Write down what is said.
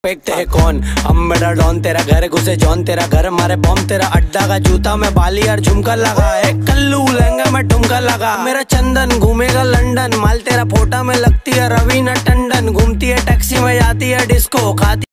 Suspect है कौन? हम मेरा डॉन, तेरा घर घुसे जॉन, तेरा घर मारे बॉम्ब, तेरा अड्डा का जूता में बाली और झुमका लगा है, कल्लू लहंगा में ठुमका लगा, मेरा चंदन घूमेगा लंदन, माल तेरा फोटा में लगती है रवीना टंडन, घूमती है टैक्सी में जाती है डिस्को, खाती